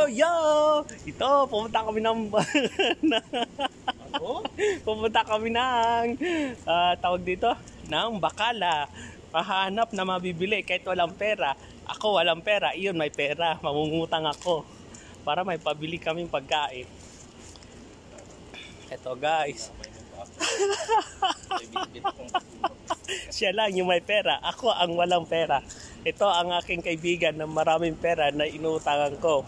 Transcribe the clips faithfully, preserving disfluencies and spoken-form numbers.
yo! Ito, pumunta kami ng... pumunta kami ng... Uh, tawag dito? Ng Bacala. Pahanap na mabibili kahit walang pera. Ako walang pera, iyon may pera. Mamungutang ako para may pabili kaming pagkain. Ito guys. Siya lang yung may pera. Ako ang walang pera. Ito ang aking kaibigan na maraming pera na inuutangan ko.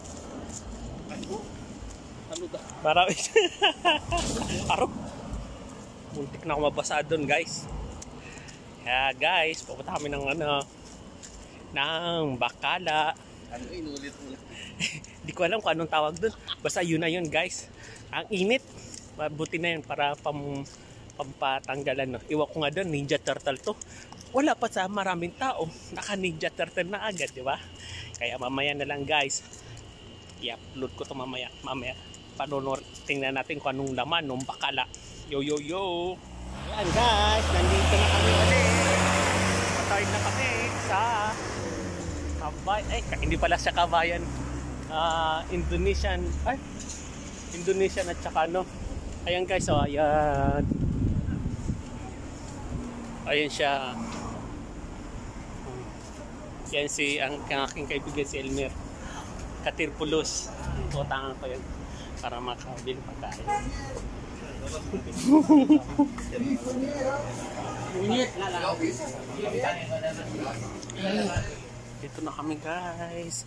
Marami. Arok. Muntik na ako mabasa doon guys. Kaya guys, pupunta kami ng ano, ng Bacala. Ano inulit-ulit? Di ko alam kung anong tawag doon. Basta yun na yun guys. Ang init. Mabuti na yun para pam, pampatanggalan. No? Iwan ko nga doon, Ninja Turtle to. Wala pa sa maraming tao. Naka Ninja Turtle na agad, di ba? Kaya mamaya na lang guys. I-upload ko to mamaya. Mamaya. Panonor, tingnan natin kung anong laman ng Bacala. Yo yo yo. Ayan guys, nandito na kami ulit. Patay na kami sa Kabay. Eh, hindi pala siya Kabayan. Uh, Indonesian. Ay, Indonesian at saka ano. Ayan guys, oh, ayan. Ayan siya. Yan si ang, ang aking kaibigan si Elmer Katirpulos. Utangan ko yan para makabili pagkain. Dito na kami guys.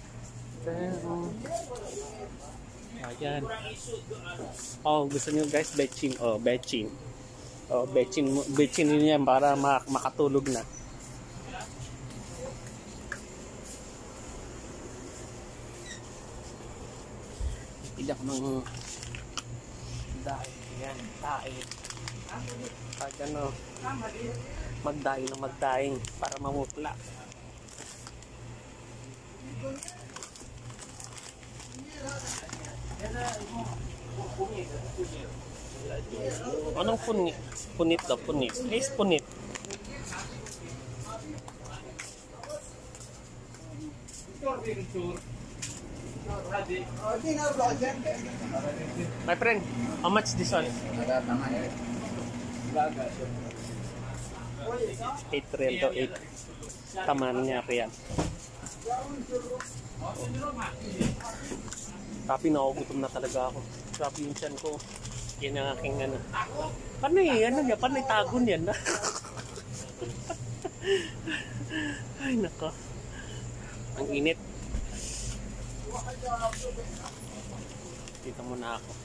Ayan. Oh, gusto niyo guys, betching. Oh, betching. Oh, betching, betching niyo yan para mak makatulog na. Idak ng dahil yan, dahil. Pag ano, magdaing na magdaing para mamutla. Anong punit? Punit daw, punit. Please, punit. My friend, how much this one? eight real to eight. Tama na niya real. Tapi nakugutom na talaga ako. Grabe yung tiyan ko. Yan ang aking ano. Panay, ano niya? Panay tagon yan. Ay nako. Ang init. Dito muna ako.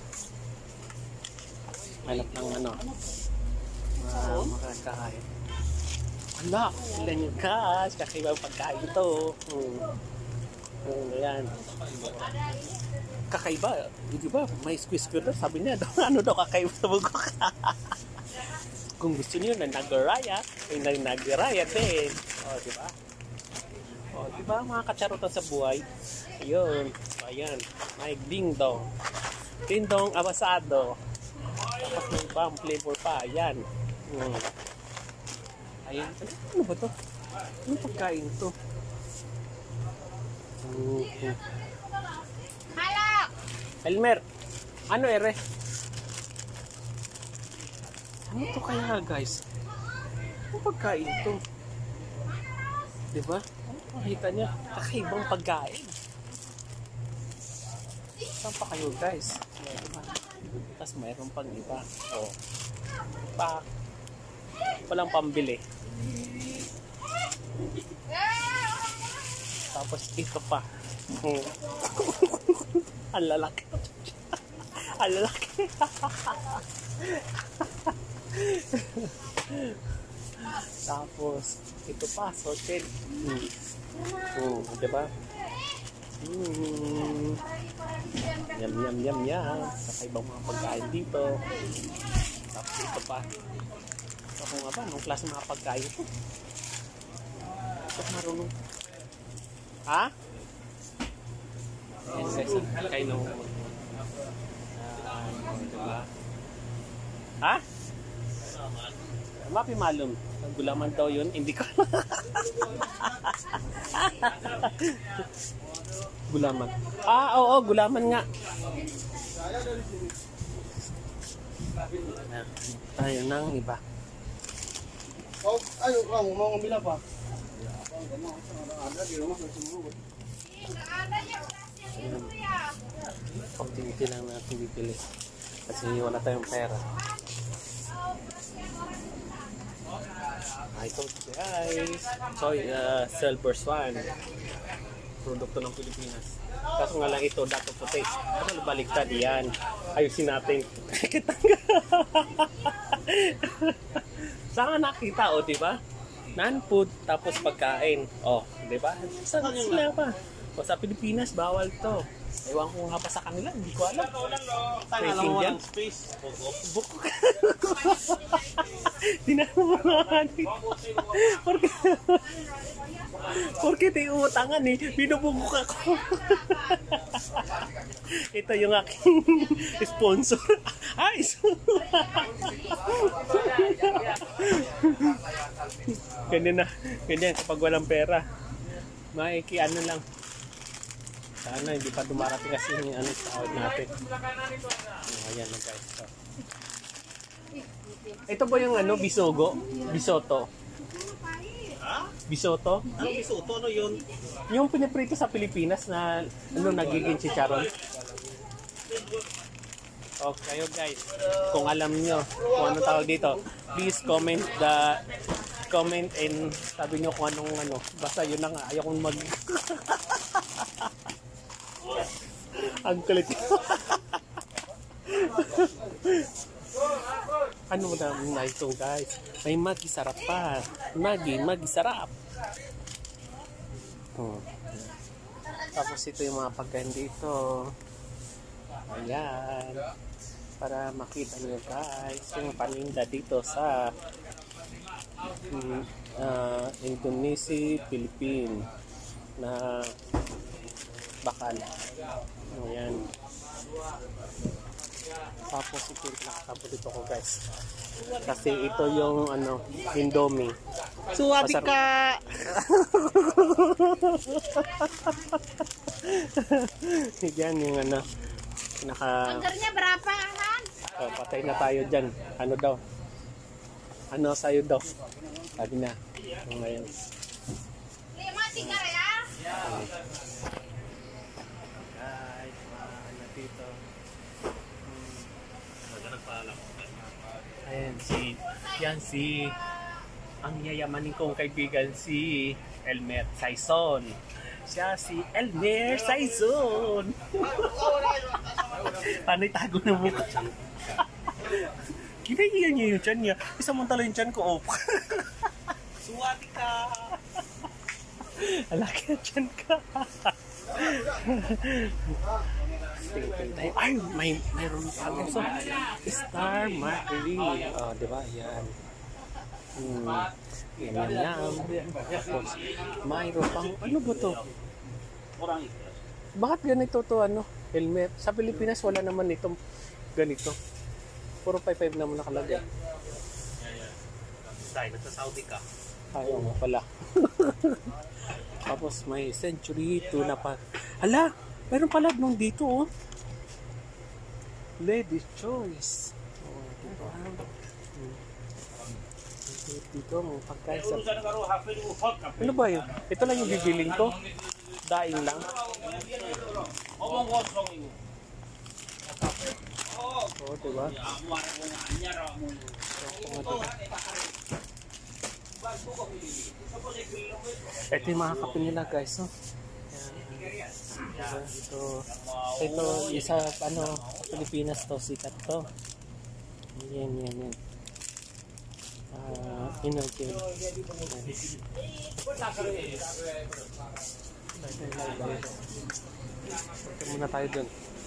Hanap ng ano. Uh, makakain. Ala, ilan yung gas. Kakaibang pagkain ito. Hmm. Hmm, ayan. Kakaiba. Di ba? May squeeze-squeeze. Sabi niya, ano daw kakaiba sa bugok. Kung gusto niyo na nagaraya, ay nagaraya din. O, di ba? O, di ba? Mga katsarutan sa buhay. Ayun. O, ayan. May ding-dong. Ding-dong abasado. Tapos may ibang flavor pa. Ayan. Hmm. Ayan. Ano ba to? Ano pagkain to? Okay. Halo! Elmer, ano ere? Ano to kaya guys? Ano pagkain to? Diba? Makita niya, kakaibang pagkain. Saan pa kayo guys? Diba? Tapos mayroon pang iba. O, pa, walang pambili. Tapos ito pa. Hmm. Ang lalaki. Ang lalaki. Tapos ito pa, sorted. Hmm. Hmm, diba? Hmm. Yum, yum, yum, yum. Kakaibang mga pagkain dito. Tapos ito pa. Ako nga ba, anong klase mga pagkain ito? Ito marunong. Ha? Yes, yes, kayo nung diba? Ha? Mapi malum. Gulaman daw yun, hindi ko. Gulaman. Ah, oo, gulaman nga. Tayo nang iba. Oh, ayo kamu mau ngambil apa? Konti-konti lang natin bibili. Kasi wala tayong pera. Ah, ito guys. So, uh, silver swan. Produkto ng Pilipinas. Kaso nga lang ito, dato puti. Ano baligtad yan? Ayusin natin. Saan nakita, o, di ba? Non-food, tapos pagkain. O, di ba? Saan sila pa? O, sa Pilipinas, bawal to. Ewan ko nga pa sa kanila, hindi ko alam. Rating yan. Space. Bukok. Tinanong mo nga Porque, porque di utangan eh. Binubugok ako. Ito yung aking sponsor. Ay! Ganyan na. Ganyan kapag walang pera. Maiki ano lang. Sana hindi pa dumarating kasi yung ano sa out natin. Oh, ayan na guys. So. Ito ba yung ano, bisogo? Bisoto? Ha? Bisoto? Ano bisoto? Ano yun? Yung piniprito sa Pilipinas na ano, nagiging chicharon. Oh, kayo guys, kung alam nyo kung anong tawag dito, please comment the comment and sabi nyo kung anong ano. Basta yun na nga, ayaw kong mag ang kulit. Ano na ito guys? May magi sarap pa. Magi, magi sarap. Hmm. Tapos ito yung mga pagkain dito. Ayan. Para makita nyo guys yung paninda dito sa um, uh, Indonesia, Philippines na bakal. Ayan. Tapos ito yung nakatapo dito ko guys. Kasi ito yung ano, Indomie. Suwabi ka! Yan yung ano, naka... Anggarnya berapa, Han? Oh, patay na tayo dyan. Ano daw? Ano sa'yo daw? Sabi na. Ngayon. Lima, tiga ya? Um, guys, ano dito? Ayan si, yan si, ang yayamanin kong kaibigan si Elmer Saison. Siya si Elmer Saison. Paano itago ng mukha? Kinahiyan niya yung tiyan niya. Isamantala yung tiyan ko, oh. Suwabi ka! Alaki ang tiyan ka. Ay, may mayroon pa gusto. Star Mercury. Oh, di ba? Yan. Hmm. Yan, yan, yan. Tapos, mayroon pang, ano ba to? Bakit ganito to, ano? Helmet. Sa Pilipinas, wala naman itong ganito. Puro five five naman nakalagay. Dahil nasa Saudi ka. Ayaw mo pala. Tapos, may Century two na pa. Hala! Meron pala nung dito, oh. Ladies Choice. Oh, dito. Hmm. Dito, mga pagkain sa... Ano ba yun? Ito lang yung bibiling ko. Daing lang. Oo, diba? Ito yung mga kape nila, guys, oh. So, ito, isa, ano, Pilipinas to, sikat to. Yan, yan, yan. Ah, uh, Inogin. Ito muna tayo dun.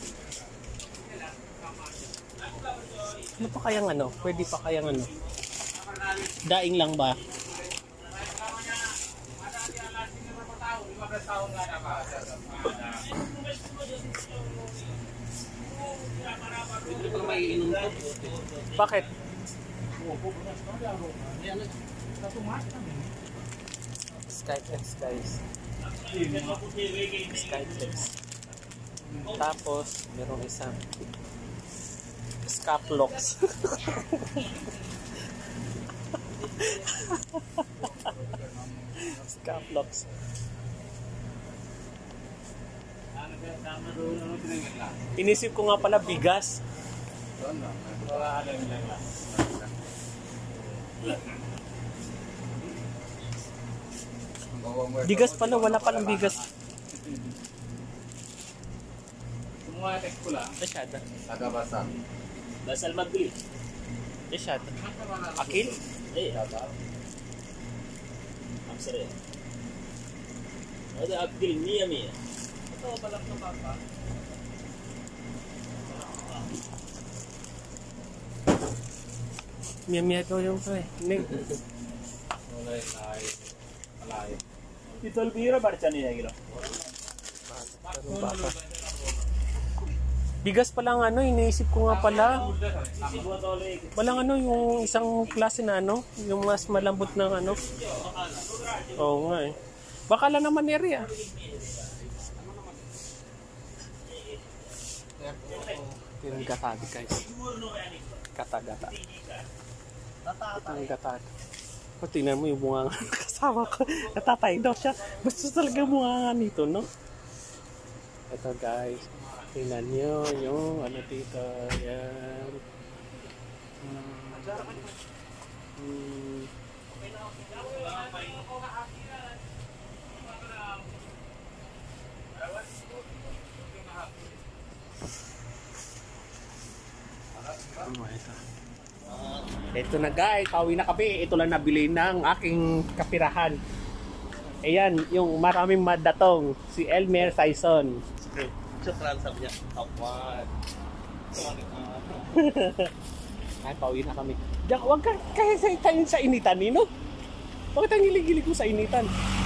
Ano pa kayang ano? Pwede pa kayang ano? Daing lang ba? Bakit? Skyflex guys. Skyflex. Tapos, merong isang Scaplox. Scaplox. Inisip ko nga pala bigas. Bigas pala, wala palang bigas. Semua tek pula. Masyada. Agak basah. Basal magbili. Masyada. Akil? Eh, Amsar ya. Ada Abdul Mia Mia. Ito balang to papa. Mia-mia daw yung to eh. Ning. Mulai naik. Alay. Ito albira barcha niya gilo. Ano ba pa? Bigas pala ang ano, iniisip ko nga pala. Walang ano, yung isang klase na ano, yung mas malambot ng ano. Oo nga eh. Baka lang naman area. Yung gatag guys. Gata-gata. Ito yung gatag. O, tingnan mo yung bunga nga kasama ko. Natatay daw siya. Basta talaga bunga nga nito, no? Ito guys. Tingnan nyo yung ano dito. Yan. Hmm. Ano ito? Ito na guys, pauwi na kami. Ito lang nabili ng aking kapirahan. Ayan, yung maraming madatong. Si Elmer Saison. Syukran sabi niya. Awan. Ay, pauwi na kami. Diyan, huwag ka kasi tayo sa initan, Nino. Bakit ang hilig-hilig ko sa initan?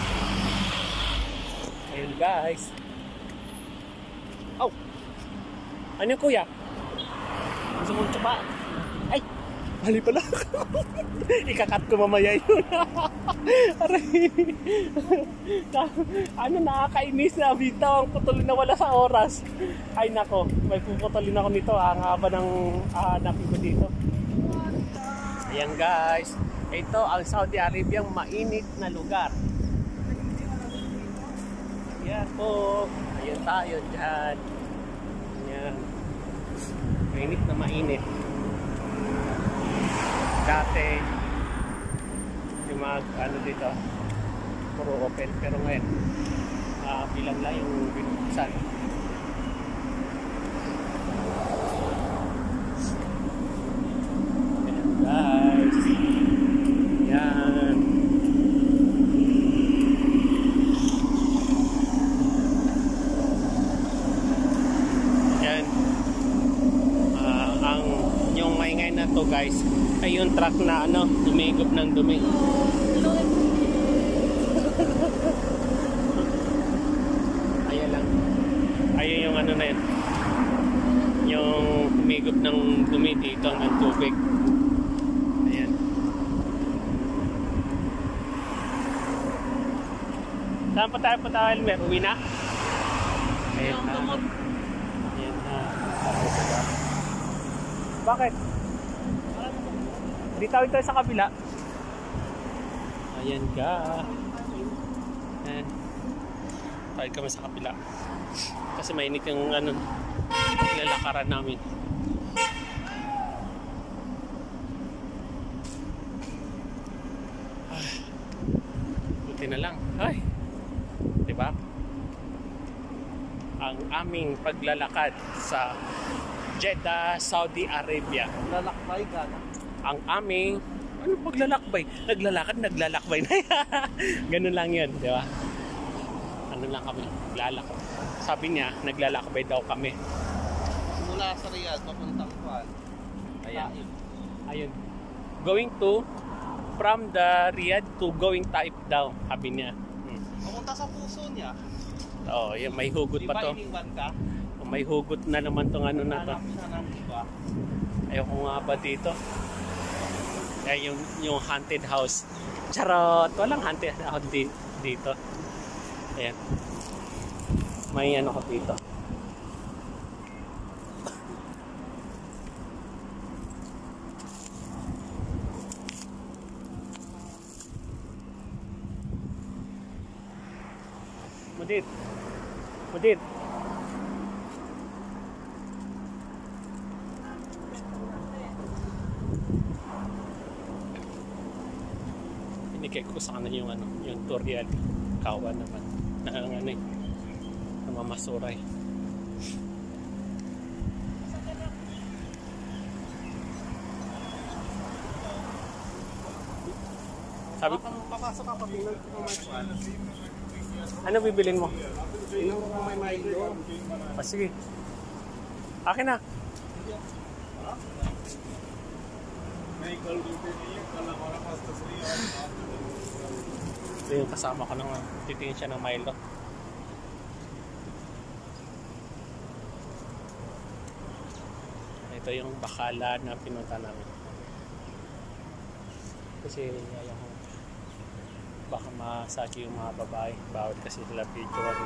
Ayun guys. Oh! Ano yung kuya? Gusto mong tsapa? Ay! Mali pala. Ikakat ko mamaya yun. Aray. Ano, nakakainis na bitaw ang putulin na wala sa oras. Ay nako, may puputulin ako nito. Ang haba ng hanapin ko dito. Ayan guys. Ito ang Saudi Arabiang mainit na lugar. Ayan po. Ayan tayo dyan. Ayan. Mainit na mainit. Dati yung mga ano dito puro open, pero ngayon uh, bilang lang yung binuksan. Ayan guys, yan yan uh, ang yung maingay na to guys ay yung truck na ano, dumigop ng dumi. Ayan lang. Ayan yung ano na yun. Yung dumigop ng dumi dito ng tubig. Ayan. Saan pa tayo pa tayo, Elmer? Uwi na? Ayan na. Ayan na. Bakit? Di tawid tayo sa kabila. Ayan ka. Ayan. Tawid kami sa kabila. Kasi mainit yung ano, lalakaran namin. Ay, buti na lang. Ay, diba? Ang aming paglalakad sa Jeddah, Saudi Arabia. Lalakbay ka na. Ang aming ano paglalakbay, naglalakad, naglalakbay na. Ganun lang 'yun, di ba? Ano lang kami, naglalakad. Sabi niya, naglalakbay daw kami. Mula sa Riyadh papuntang Kuala. Ayan. Ayun. Going to from the Riyadh to going Taif daw, sabi niya. Hmm. Pumunta sa puso niya. Oh, yan, may hugot Di pa ba to. iniwan ka? May hugot na naman tong ano na to. Hanap siya ng iba. Ayoko nga ba dito? Ay, yung, yung haunted house. Charot! Walang haunted house di, dito. Ayan. May ano ko dito. Mudit. Mudit. Pinikay ko sa kanan yung ano, yung tutorial. Kawa naman. Na ang ano eh. Namamasuray. Sabi ko, Papasok ka pag tingnan ko may kwan. ano bibilin mo? Tingnan ko kung may Milo. Ah, sige. Akin na. Ito yung kasama ko nang titingin siya ng Milo. Ito yung bakala na pinunta namin. Kasi ayaw ko baka masaki yung mga babae. Bawal kasi sila picture.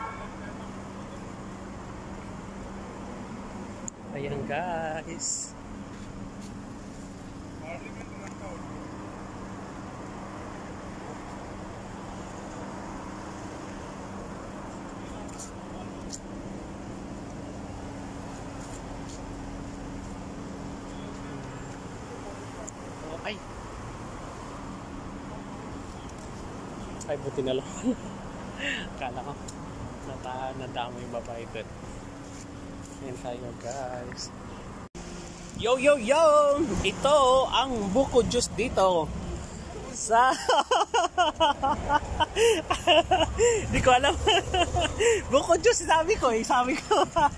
Ayan guys. Oh, ay. Ay, buti na lang. Kala ko nata nadama yung babae doon. Ayan tayo guys. Yo yo yo! Ito ang buko juice dito sa di ko alam. Buko juice sabi ko eh, sabi ko.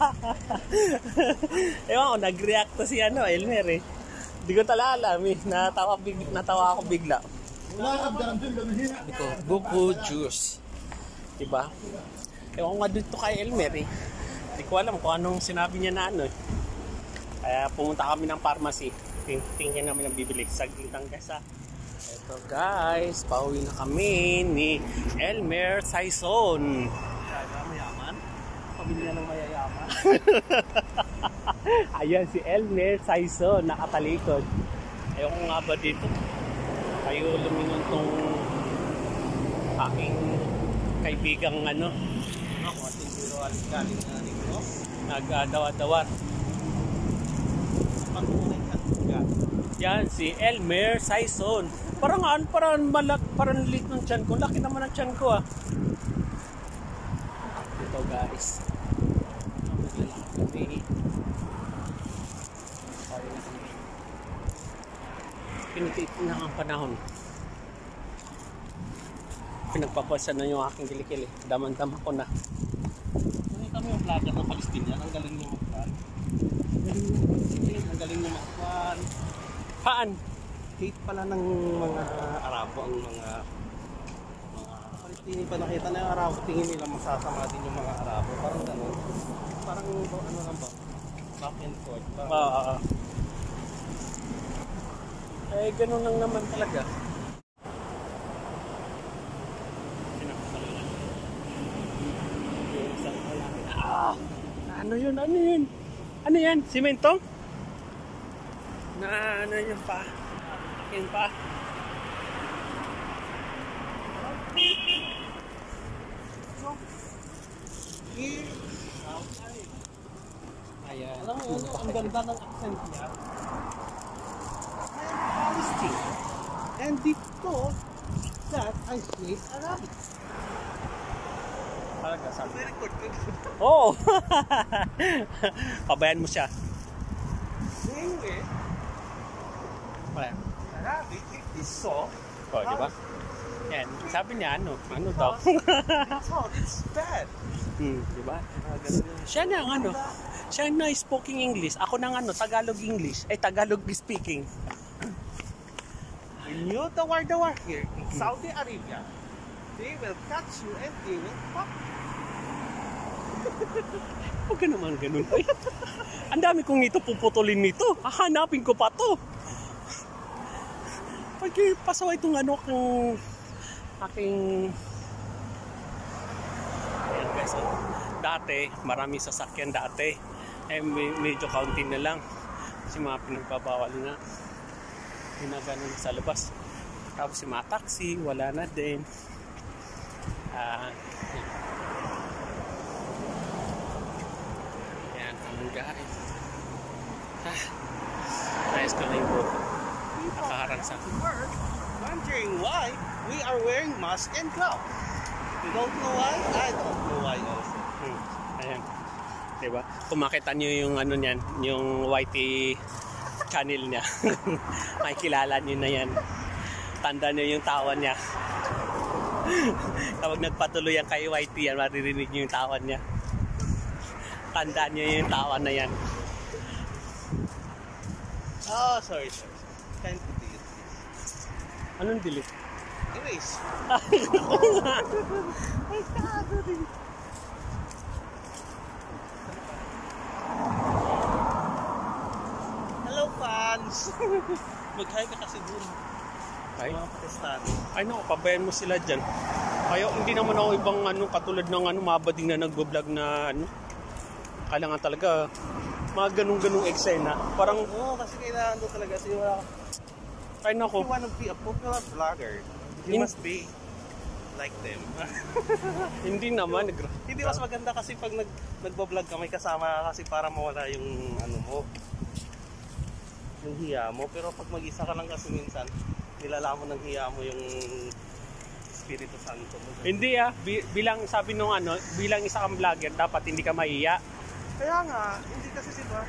Ewan ko, nag-react to si ano, Elmer eh. Di ko talaga alam eh, natawa, big, natawa ako bigla. Sabi ko, buko juice. Diba? Ewan ko nga dito kay Elmer eh. Di ko alam kung anong sinabi niya na ano eh. Kaya pumunta kami ng pharmacy. Tingin namin ang bibili. Saglit lang guys ha. Ito guys, pauwi na kami ni Elmer Saison. Mayaman? Pamilya ng mayayaman? Ayan si Elmer Saison, nakatalikod. Ayaw ko nga ba dito? Kayo lumingon tong aking kaibigang ano. Ako, ating biro alis galing na nito. Nag-adawat-dawat. Pagpunay ka. Yan si Elmer Saison. Parang an, parang malak, parang lit ng tiyan ko. Laki naman ang tiyan ko ah. Ito guys. Pinitit na ang panahon. Pinagpapasan na yung aking kilikili. Daman-dama ko na. Hindi kami yung vlogger ng Palestinian. Ang galing niyo magpan. Ang galing niyo magpan. Paan? Hate pala ng mga Arabo ang mga mga Palestinian pa nakita na yung Arabo. Tingin nila masasama din yung mga Arabo. Parang gano'n. Parang ano lang ba? Back and forth. Parang, Oo. Uh, eh, ganun lang naman talaga. Ah, ano yun? Ano yun? Ano yan? Simento? Na ano yun pa? Akin pa? Ayan. alam mo yun, ang ganda ng accent niya. Palestine. And dito, that I speak Arabic. Talaga, sabi. May record ko. Oo! Pabayan mo siya. Anyway, Wala. Arabic is so. O, di ba? Yan. Sabi niya, ano? Ano daw? It's hot, it's bad. Hmm, di ba? Siya na ang ano? Siya na speaking English. Ako nang ano, Tagalog English. Ay, Tagalog speaking. When you the war the war here in Saudi Arabia, they will catch you and they will fuck you. Huwag ka naman ganun. Ay, ang dami kong ito puputulin nito. Hahanapin ko pa to. Pag pasaway itong ano kung aking guys. Oh. Dati, marami sasakyan dati. Eh, me- medyo kaunti na lang. Kasi mga pinagbabawal na. Ginagano na sa labas. Tapos yung mga taxi, wala na din. Ah, yan, tamang guys. Ah, nice ko na yung buhok. Nakaharang sa Work, wondering why we are wearing mask and gloves. You don't know why? I don't know why also. Hmm, ayan. Diba? Kung makita nyo yung ano niyan, yung Y T channel niya. Makikilala nyo na yan. Tanda nyo yung tawa niya. Kapag nagpatuloy yan kay Y T yan, maririnig nyo yung tawa niya. Tanda nyo yung tawa na yan. Oh, sorry, sorry. Kind of delete. Anong delete? Erase. Hello, fans! Mag-hi ka kasi dun. Ay, Mga protestante. ay naku, pabayan mo sila dyan. Kaya hindi naman ako ibang ano, katulad ng ano, mabading na nagbo-vlog na ano. Kailangan talaga mga ganung-ganung eksena. Parang, Oo, kasi kailangan doon talaga. Kasi wala ka. ay If naku, you wanna be a popular vlogger, you In- must be like them. hindi naman. Hindi mas maganda kasi pag nag nagbo-vlog ka may kasama ka kasi para mawala yung ano mo. Yung hiya mo. Pero pag mag-isa ka lang kasi minsan, nilalamon ng hiya mo yung Espiritu Santo mo. Hindi ah, bi- bilang sabi nung ano, bilang isa kang vlogger, dapat hindi ka mahiya. Kaya nga, hindi kasi diba?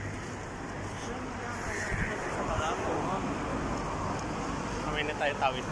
Sa malabo, no? Kamay na tayo tawid.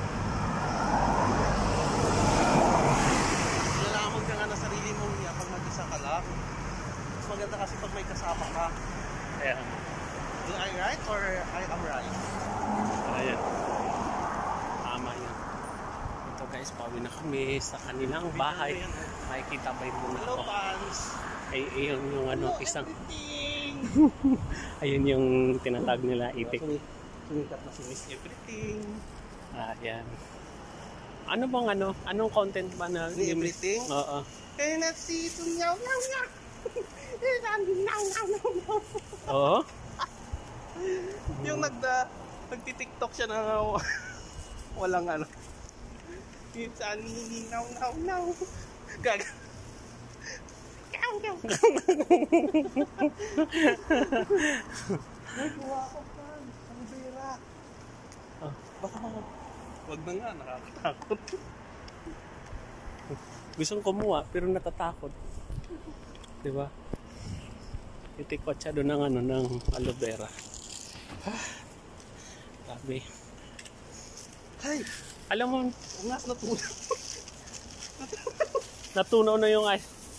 Nilalamon ka nga na sarili mong hiya pag mag-isa ka lang. Mas maganda kasi pag may kasama ka. Kaya, Do I right or I am right? ayan. Tama yan. Ito guys, pawi na kami sa kanilang bahay. Makikita ba yung muna Hello, ko? fans! Ay, ayun yung ano, Hello, isang, everything! ayun yung tinatag nila, itik. Sumi- Sumikat na si Miss Everything. Ah, yan. Ano bang ano? Anong content ba na? Ni Everything? Oo. Kaya na si Tunyaw Naw Naw! Naw Naw Naw Naw! Oo? Yung nagda, nagti-tiktok siya na walang ano. Minsan, naw naw naw. Gag. Kaw kaw. Nagawa ko pa. Ang bira. Ah. Baka mga... Wag na nga, nakakatakot. Gustong kumuha, pero natatakot. Diba? Itikot siya doon ng ano, ng aloe vera. Sabi. Ay, Alam mo, ungas na tulad. natunaw na yung ay.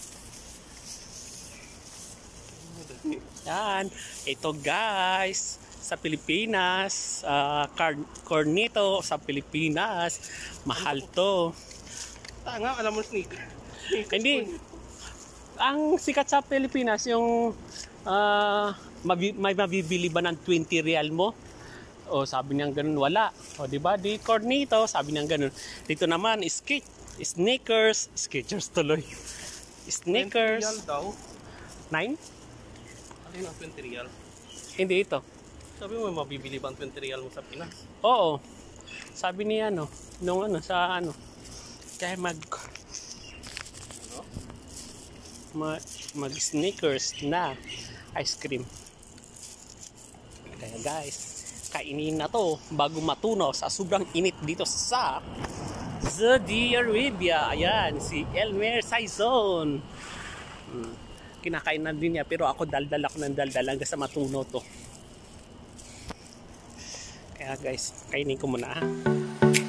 Yan. Ito guys, sa Pilipinas, uh, car- cornito sa Pilipinas, mahal to. Tanga, alam mo sneaker. Hindi. Ang sikat sa Pilipinas, yung uh, mabi- may mabibili ba ng twenty real mo? O sabi niyang ganun, wala. O diba, di cornito, sabi niyang ganun. Dito naman, skate, sneakers, sketchers tuloy. Sneakers. twenty real daw. Nine? Ano yung twenty real? Hindi ito. Sabi mo, mabibili ba ang twenty real mo sa Pinas? Oo. Sabi niya ano, nung ano, sa ano. Kaya mag... Mag, mag sneakers na ice cream. Kaya guys, kainin na to bago matunaw sa sobrang init dito sa Saudi Arabia. Ayan, si Elmer Saizon. Hmm. Kinakain na din niya, pero ako daldal ako ng daldal hanggang sa matunaw to. Kaya guys, kainin ko muna.